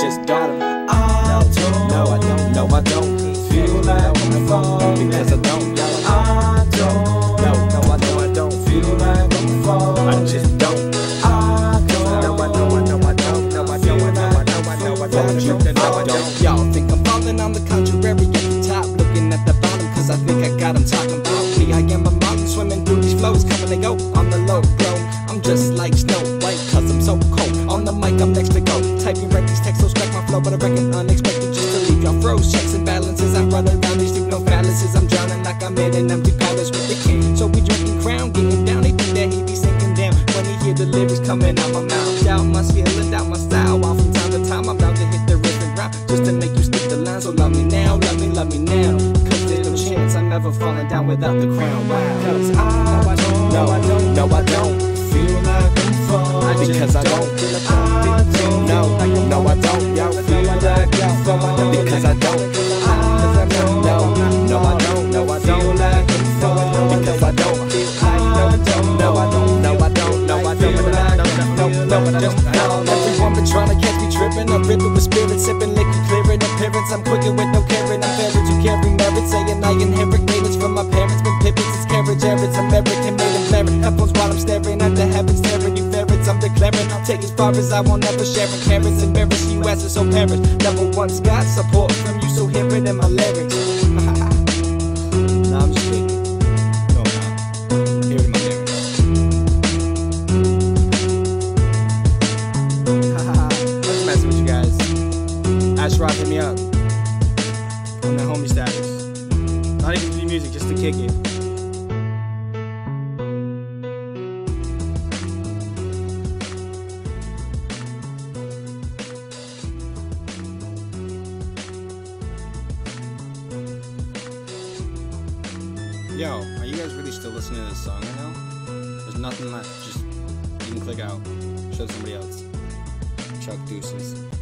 just don't. I don't. No, I don't. No, I don't feel like I'm falling. because I don't. I don't. No, I know I don't feel like I'm falling. I just don't. I don't. No, I know I don't. No, I know I don't. Y'all think I'm falling, on the contrary at the top, looking at the bottom, cause I think I got 'em talking about me. I am a mountain swimming through these flows, coming and go on the low blow. I'm just like Snow White, cause I'm so cold. On the mic, I'm next to go. Typing right these texts, so strike my flow, but I reckon unexpected just to leave y'all froze. Checks and balances, I'm running around these deep no phalluses. I'm drowning like I'm in an empty palace with the king. So we drinking crown, getting down, they think that he be sinking down when he hear the lyrics coming out my mouth. Doubt my skill and doubt my style, while from time to time I'm about to hit the riff and rap just to make you stick the line. So love me now, love me now, cause there's no chance I'm ever falling down without the crown. Wow, cause I don't, No, I don't. No, I don't feel like I'm falling. because I don't. No, I don't. Yo, feel like I'm falling. because I don't. No, I don't. No, I feel don't. like I'm falling. Because I don't. No, I don't. No, I don't. No, I don't. everyone been trying to catch me tripping. I'm ripping with spirit, sipping liquid, clearing appearance. I'm quicker with no caring. I'm fairer to carry merit, saying I inherit greatness from my parents. Been pivots, it's carriage errands. American made and flaring. Headphones while I'm staring at the heavens, staring you ferrets. I'm declaring I'll take as far as I won't ever sharing carrots. Embarrass you as a so parent. Never once got support from you, so hear it in my lyrics. Nah, I'm just kidding. No, I'm not. Hear it in my lyrics. I'm just messing with you guys. Ash Rock hit me up on the homie status. Not even to do music, just to kick it. Yo, are you guys really still listening to this song right now? There's nothing left. Just you can click out. Show somebody else. Chuck deuces.